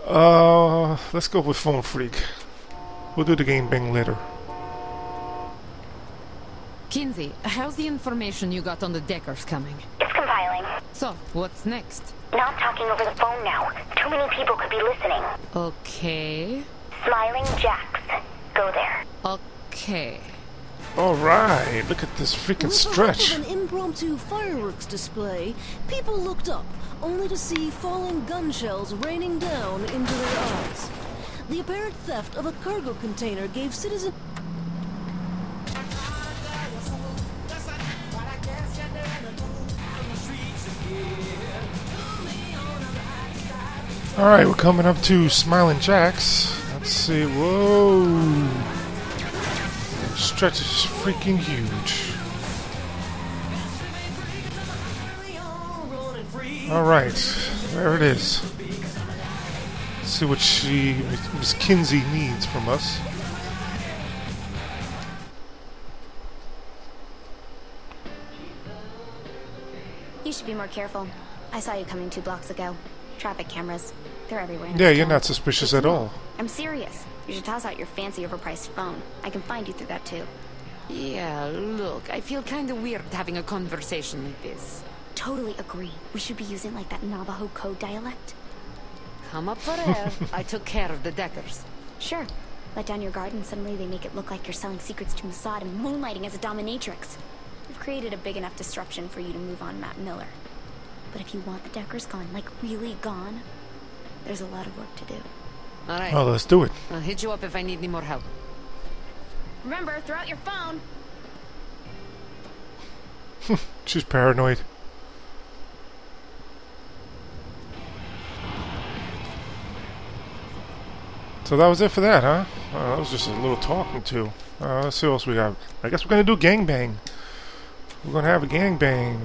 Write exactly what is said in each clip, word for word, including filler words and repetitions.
Uh, let's go with Phone Freak. We'll do the game bang later. Kinsey, how's the information you got on the Deckers coming? It's compiling. So, what's next? Not talking over the phone now. Too many people could be listening. Okay. Smiling Jacks. Go there. Okay. Alright, look at this freaking stretch. With an impromptu fireworks display, people looked up, only to see falling gun shells raining down into their eyes. The apparent theft of a cargo container gave citizens... Alright, we're coming up to Smiling Jacks. Let's see. Whoa. Stretch is freaking huge. Alright, there it is. Let's see what she, Miss Kinsey, needs from us. You should be more careful. I saw you coming two blocks ago. Traffic cameras. They're everywhere. Yeah, you're not suspicious at all. I'm serious. You should toss out your fancy overpriced phone. I can find you through that too. Yeah, look, I feel kinda weird having a conversation like this. Totally agree. We should be using like that Navajo code dialect. Come up for air. I took care of the Deckers. Sure. Let down your guard and suddenly they make it look like you're selling secrets to Mossad and moonlighting as a dominatrix. We've created a big enough disruption for you to move on Matt Miller. But if you want the Deckers gone, like really gone, there's a lot of work to do. Alright. Well, let's do it. I'll hit you up if I need any more help. Remember, throw out your phone. She's paranoid. So that was it for that, huh? Uh, that was just a little talking to. Uh, let's see what else we got. I guess we're gonna do gangbang. We're gonna have a gangbang.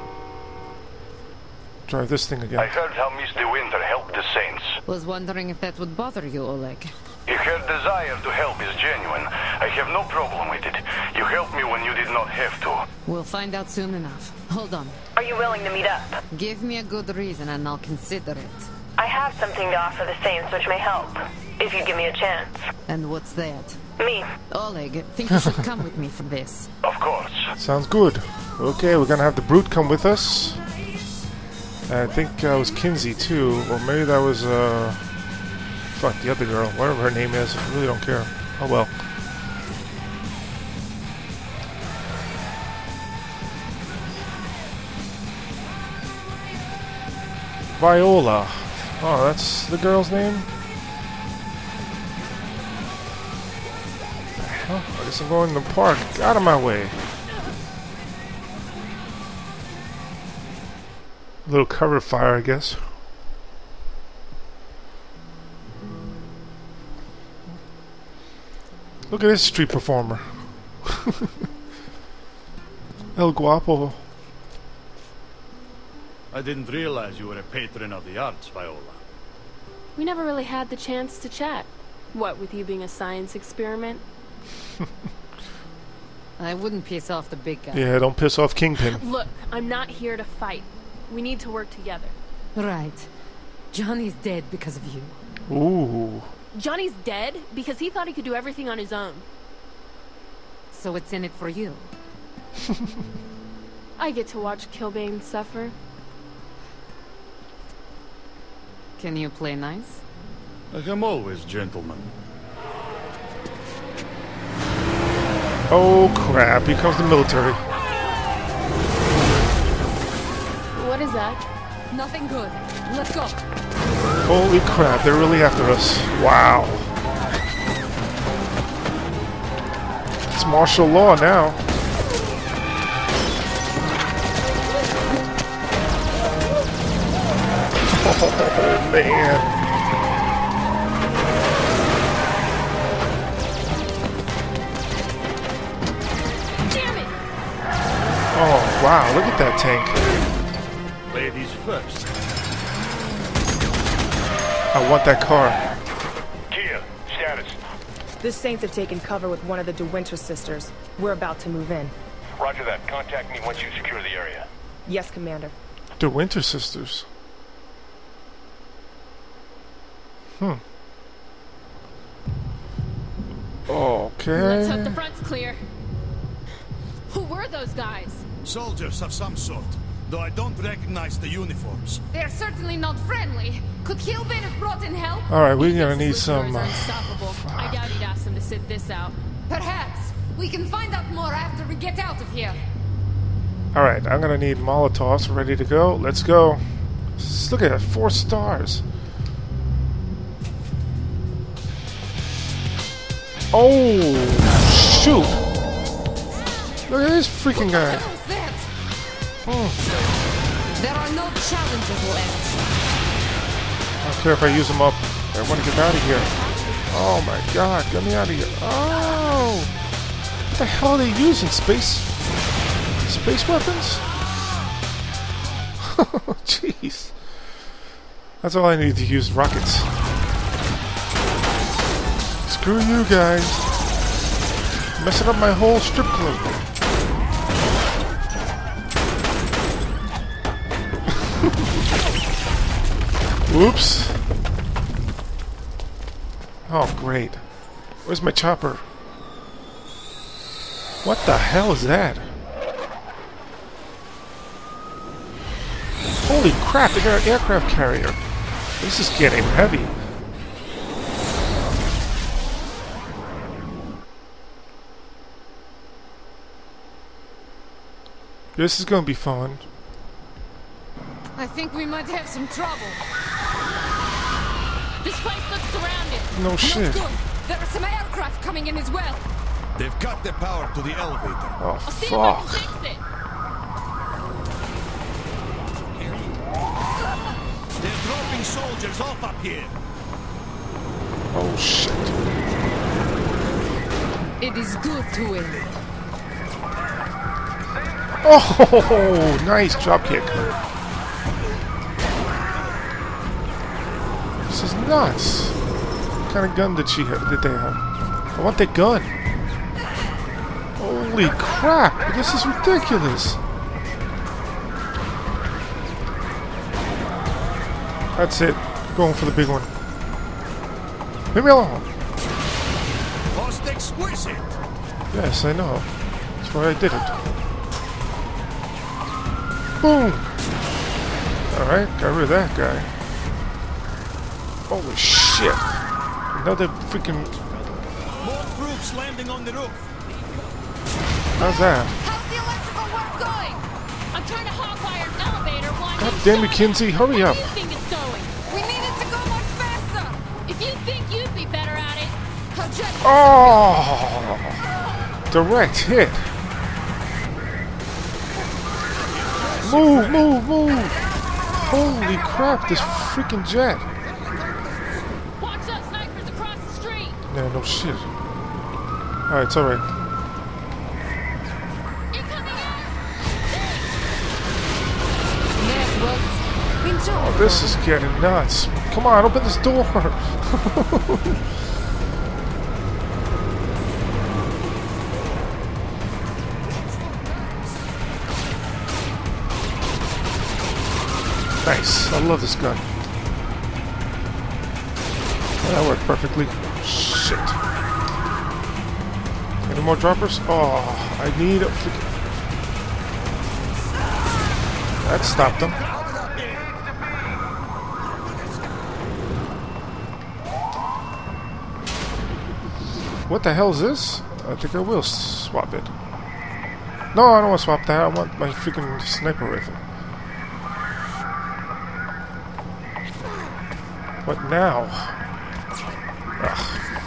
Try this thing again. I heard how Miss De Winter helped the Saints. Was wondering if that would bother you, Oleg. If her desire to help is genuine, I have no problem with it. You helped me when you did not have to. We'll find out soon enough. Hold on. Are you willing to meet up? Give me a good reason and I'll consider it. I have something to offer the Saints which may help, if you give me a chance. And what's that? Me. Oleg, think you should come with me for this. Of course. Sounds good. Okay, we're gonna have the Brute come with us. I think that was Kinsey too, or maybe that was uh, fuck the other girl, whatever her name is. I really don't care. Oh well. Viola. Oh, that's the girl's name? What the hell? I guess I'm going to the park. Get out of my way. A little cover fire, I guess. Look at this street performer. El Guapo. I didn't realize you were a patron of the arts, Viola. We never really had the chance to chat. What, with you being a science experiment? I wouldn't piss off the big guy. Yeah, don't piss off Kingpin. Look, I'm not here to fight. We need to work together. Right. Johnny's dead because of you. Ooh. Johnny's dead because he thought he could do everything on his own. So it's in it for you. I get to watch Killbane suffer. Can you play nice? I am always gentleman. Oh crap, here comes the military. What is that? Nothing good. Let's go. Holy crap, they're really after us. Wow. It's martial law now. Oh man. Damn it! Oh wow, look at that tank. Ladies first. I want that car. Kia, status. The Saints have taken cover with one of the De Winter sisters. We're about to move in. Roger that. Contact me once you secure the area. Yes, Commander. The Winter Sisters. Hmm. Okay. Let's hope the front's clear. Who were those guys? Soldiers of some sort, though I don't recognize the uniforms. They're certainly not friendly. Could Kilbane have brought in help? Alright, we're gonna This need listener some... is Uh, unstoppable. I doubt he'd ask them to sit this out. Perhaps. We can find out more after we get out of here. Alright, I'm gonna need Molotovs ready to go. Let's go. Just look at that, four stars. Oh, shoot! Look at this freaking guy. What the hell is that? Hmm. There are no challenges left. I don't care if I use them up. I want to get out of here. Oh my god, get me out of here. Oh! What the hell are they using? Space... Space weapons? Jeez. That's all I need to use, rockets. Screw you guys. Messing up my whole strip club. Whoops. Oh, great. Where's my chopper? What the hell is that? Holy crap, they got an aircraft carrier. This is getting heavy. This is gonna be fun. I think we might have some trouble. This place looks surrounded. No shit. Not good. There are some aircraft coming in as well. They've cut the power to the elevator. Oh, I'll see if I can fuck. fix it. They're dropping soldiers off up here. Oh, shit. It is good to win. Oh, nice dropkick. This is nuts. What kind of gun did she have? Did they have? I want that gun. Holy crap! This is ridiculous. That's it. Going for the big one. Leave me alone. Most exquisite. Yes, I know. That's why I did it. Boom! Alright, got rid of that guy. Holy shit! Another freaking... More troops landing on the roof. How's that? How's the electrical work going? I'm trying to hotwire an elevator while God you damn it, stop. Kinsey, hurry How up! do you think it's going? We need it to go much faster. If you think you'd be better at it, I'll check. Oh! Direct hit! Move, move, move! Holy crap, this freaking jet! watch those snipers across the street. Yeah, no shit. Alright, it's alright. Incoming in. That was enjoy. Oh, this is getting nuts. Come on, open this door! Nice. I love this gun. Oh, that worked perfectly. Shit. Any more droppers? Oh, I need a freaking... That stopped them. What the hell is this? I think I will swap it. No, I don't want to swap that. I want my freaking sniper rifle. What now? Ugh.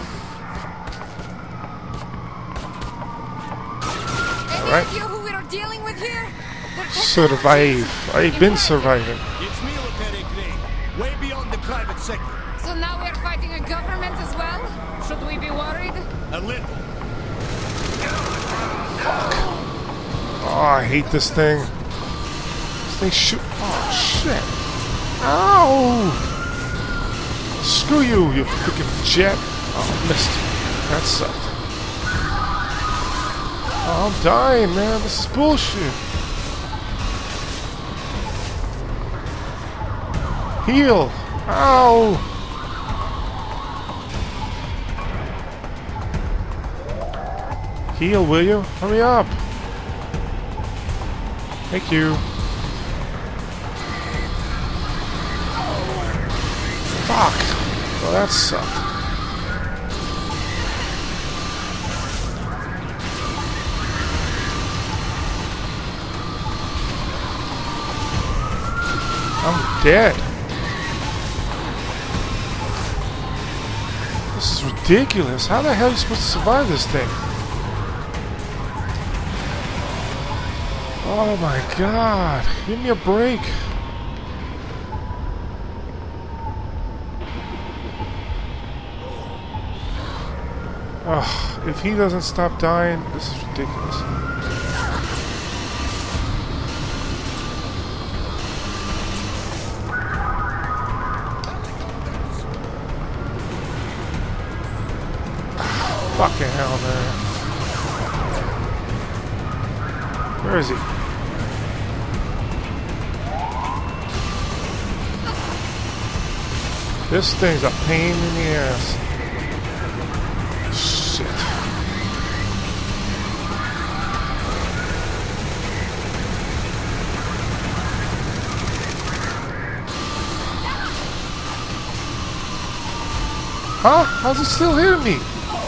Any Alright. idea who we are dealing with here? They're taking Survive. I've been surviving. It's military grade, way beyond the private sector. So now we're fighting a government as well? Should we be worried? A little. Oh, I hate this thing. This thing shoot. Oh, shit. Ow! Screw you, you freaking jet. Oh, missed. That sucked. Oh, I'm dying, man. This is bullshit. Heal. Ow. Heal, will you? Hurry up! Thank you. Fuck! Well, that sucked. I'm dead. This is ridiculous. How the hell are you supposed to survive this thing? Oh my god. Give me a break. Ugh, if he doesn't stop dying, this is ridiculous. Fucking hell, man. Where is he? This thing's a pain in the ass. Shit. Huh? How's it still hitting me?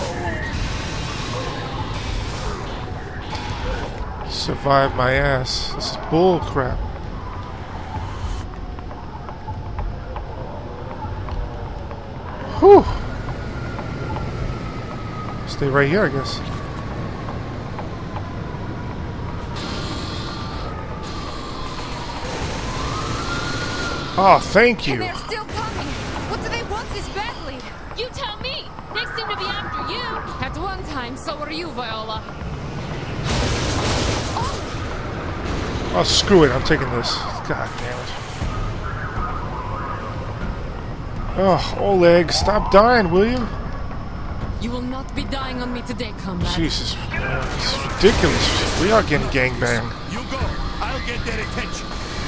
Survive my ass. This is bull crap. Whew. Stay right here, I guess. Oh, thank you. And they're still coming. What do they want this badly? You tell me. They seem to be after you. At one time, so were you, Viola. Oh, screw it. I'm taking this. God damn it. Oh, Oleg, stop dying, will you? You will not be dying on me today, comrade. Jesus, man, this is ridiculous. We are getting gangbanged. You go. I'll get their attention.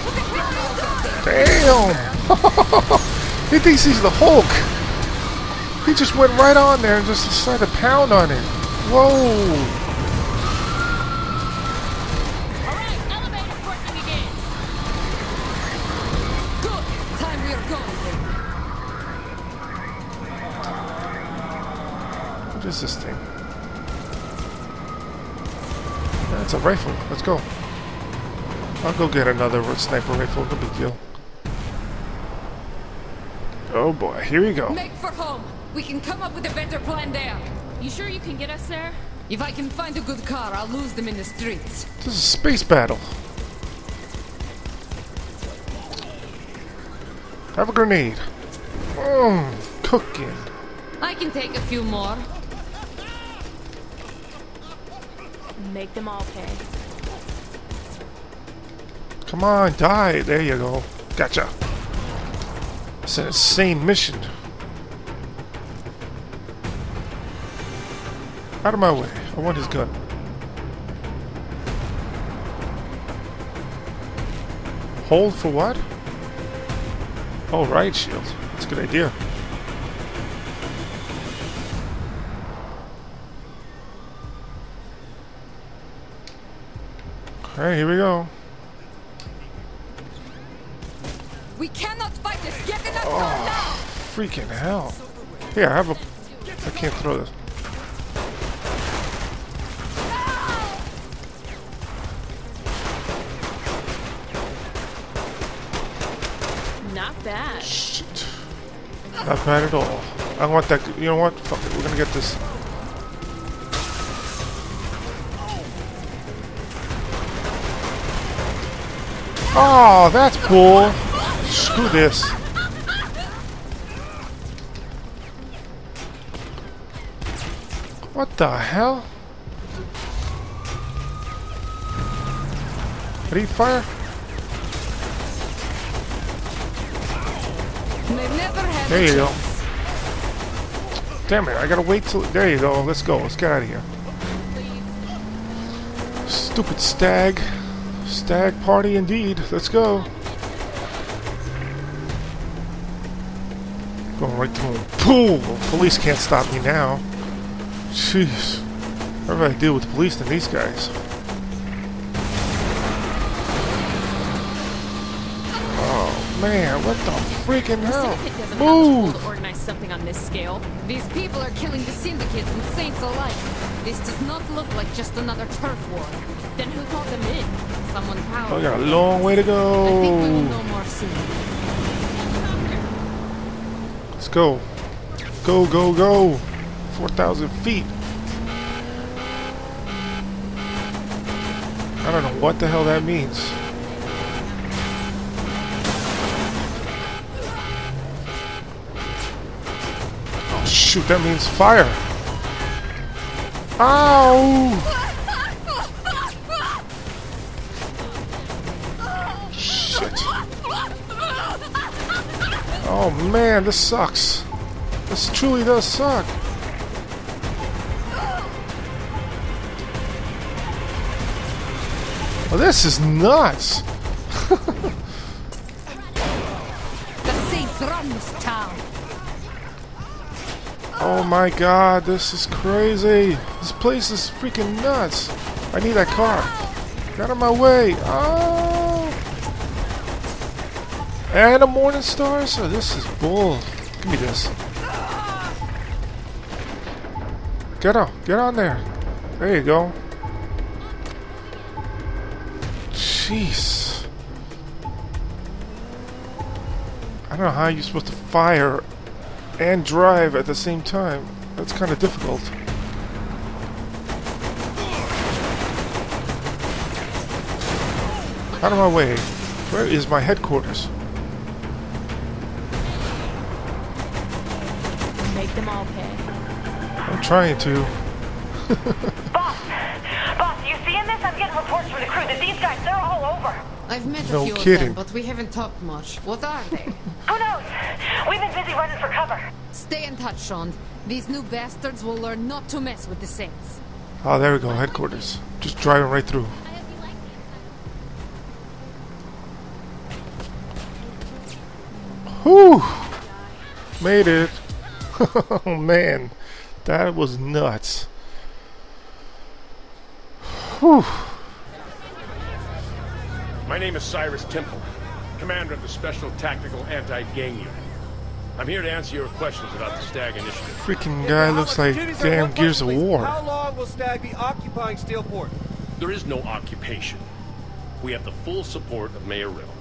Damn! He thinks he's the Hulk. He just went right on there and just decided to pound on it. Whoa! Alright, elevator's working again. Good. Time we are going then. What is this thing? That's a rifle. Let's go. I'll go get another sniper rifle. No big deal. Oh boy, here we go. Make for home. We can come up with a better plan there. You sure you can get us there? If I can find a good car, I'll lose them in the streets. This is a space battle. Have a grenade. Mmm, cooking. I can take a few more. Make them all pay. Come on, die. There you go. Gotcha. It's an insane mission. Out of my way. I want his gun. Hold for what? Oh, riot shield. That's a good idea. Alright, here we go. We cannot fight this. Get enough Oh, down. freaking hell. Here, I have a... I can't throw this. Not bad. Shit. Not bad at all. I want that... You know what? Fuck it. We're gonna get this... Oh, that's cool. Screw this. What the hell? Did he fire? They never had There a you go. chance. Damn it, I gotta wait till... There you go. Let's go. Let's get out of here. Stupid stag. Stag party indeed. Let's go. Going right to him. Boom! Police can't stop me now. Jeez. I'd rather deal with the police than these guys. Oh man, what the freaking hell? Syndicate doesn't Move! have to organize something on this scale. These people are killing the syndicates and saints alike. This does not look like just another turf war. Then who called them in? Someone powerful. Oh, we got a long way to go. I think we will know more soon. Let's go. Go, go, go. four thousand feet. I don't know what the hell that means. Oh shoot, that means fire. Ow! Shit. Oh man, this sucks. This truly does suck. Oh, this is nuts. The saints run this town. Oh my god, this is crazy. This place is freaking nuts. I need that car. Get out of my way. Oh. And a morning star? So this is bull. Give me this. Get on. Get on there. There you go. Jeez. I don't know how you're supposed to fire and drive at the same time. That's kind of difficult. Out of my way. Where is my headquarters? Make them all pay. I'm trying to. Boss! Boss, you seeing this? I'm getting reports from the crew that these guys, they're all over. I've met a No few kidding. of them, but we haven't talked much. What are they? Who knows? We've been busy running for cover. Stay in touch, Sean. These new bastards will learn not to mess with the saints. Oh, there we go. Headquarters. Just driving right through. Whew! Made it. Oh man, that was nuts. Whew. My name is Cyrus Temple, commander of the Special Tactical Anti-Gang Unit. I'm here to answer your questions about the S T A G initiative. Freaking guy looks like damn Gears of War. How long will S T A G be occupying Steelport? There is no occupation. We have the full support of Mayor Reynolds.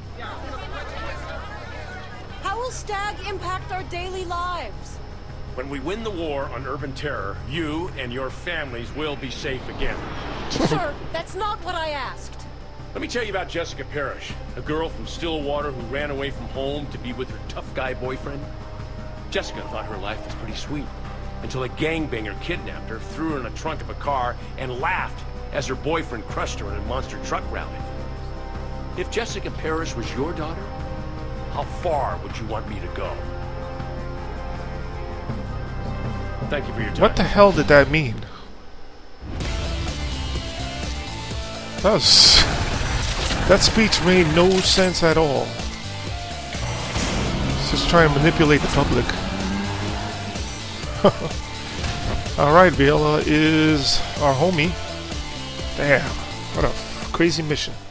How will S T A G impact our daily lives? When we win the war on urban terror, you and your families will be safe again. Sir, that's not what I asked. Let me tell you about Jessica Parrish, a girl from Stillwater who ran away from home to be with her tough guy boyfriend. Jessica thought her life was pretty sweet, until a gangbanger kidnapped her, threw her in the trunk of a car, and laughed as her boyfriend crushed her in a monster truck rally. If Jessica Parrish was your daughter, how far would you want me to go? Thank you for your time. What the hell did that mean? That was... That speech made no sense at all. It's just trying to manipulate the public. Alright, Viola is our homie. Damn, what a crazy mission.